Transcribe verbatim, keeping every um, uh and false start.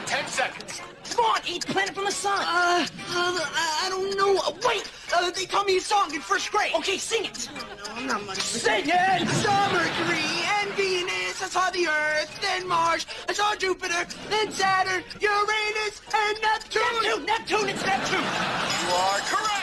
ten seconds. Come on, each planet from the sun. Uh, uh I, I don't know. Uh, wait, uh, they taught me a song in first grade. Okay, sing it. No, I'm not much. Sing it! I saw Mercury and Venus. I saw the Earth, then Mars. I saw Jupiter, then Saturn, Uranus, and Neptune. Neptune, Neptune, it's Neptune. You are correct.